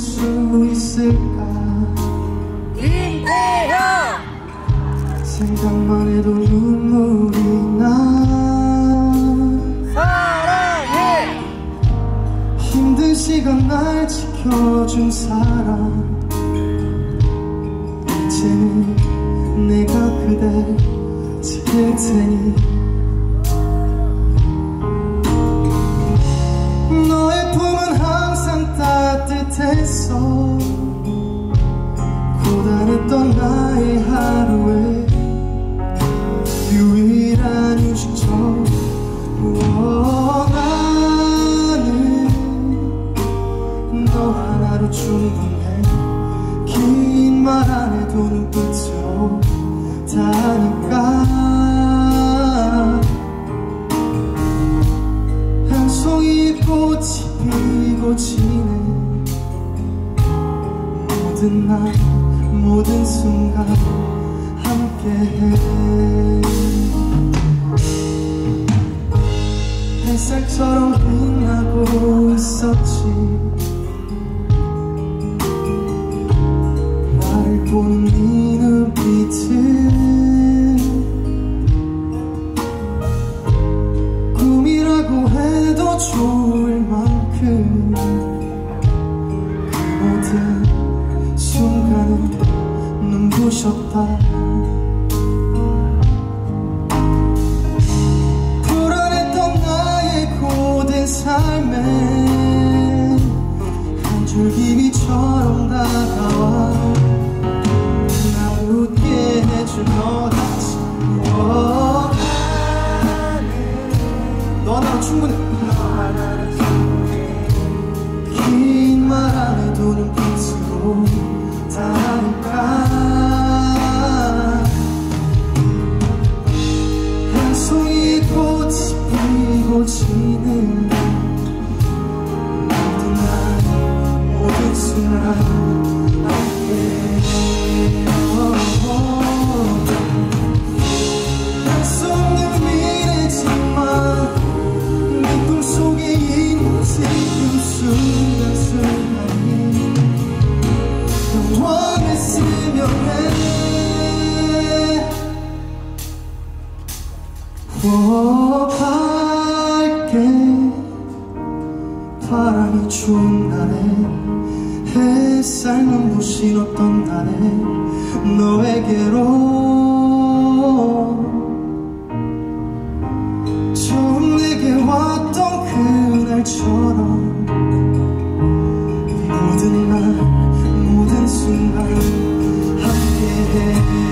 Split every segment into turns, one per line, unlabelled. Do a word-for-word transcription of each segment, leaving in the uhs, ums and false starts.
수 있을까?
김태형!
생각만 해도 눈물이 나.
사랑해!
힘든 시간 날 지켜준 사람, 이제는 내가 그댈 지킬 테니 너의 품은 항상 따뜻했어. 고단했던 나의 하루에 유일한 휴식처. 나는 너 하나로 충분해. 긴 말 안 해도 눈빛으로 다니까. 한 송이 꽃이 피고 지네. 모든 날 모든 순간 함께해. 햇살처럼 빛나고 있었지. 나를 보는 네 눈빛은 꿈이라고 해도 좋을 만큼 그 모든 순간은 눈부셨다. 불안했던 나의 고된 삶에 한 줄기비처럼 다가와 날 웃게 해준 너같이. 너 하나로 충분해. 긴 말 안 해도 눈빛으로 다니까. 한 송이 꽃이 피고 지는 모든 날 모든 순간 함께. 할 수 없는 미래지만 네 꿈속에 있는 지금 순간순간이 영원했으면 해. 오, 밝게 바람이 추운 날에 햇살 눈부신 어떤 날에 너에게로 처음 내게 왔던 그날처럼 모든 날 모든 순간 함께해.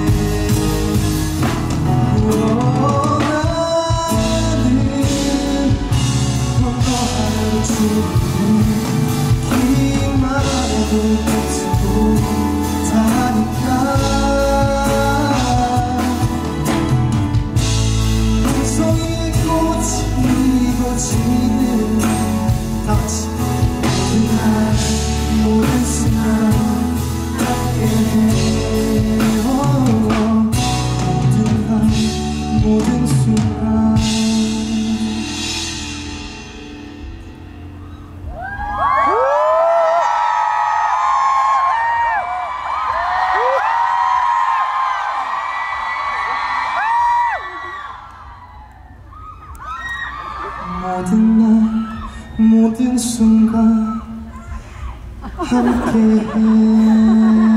긴 말 안 해도 끝으로 다니까. 한 송이의 꽃이 피고 지는 다같이 모든 날 모든 순간 함께해. 모든 날 모든 순간. 모든 날 모든 순간 함께해.